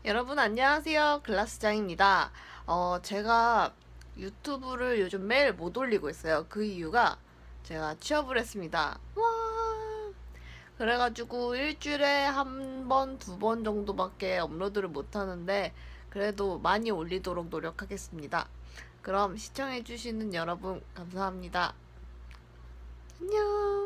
여러분 안녕하세요. 글라스장입니다. 제가 유튜브를 요즘 매일 못 올리고 있어요. 그 이유가 제가 취업을 했습니다. 와! 그래가지고 일주일에 한 번, 두 번 정도밖에 업로드를 못 하는데 그래도 많이 올리도록 노력하겠습니다. 그럼 시청해주시는 여러분 감사합니다. 안녕!